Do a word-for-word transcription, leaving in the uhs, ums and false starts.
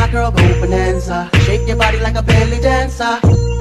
girl, go bonanza. Shake your body like a belly dancer.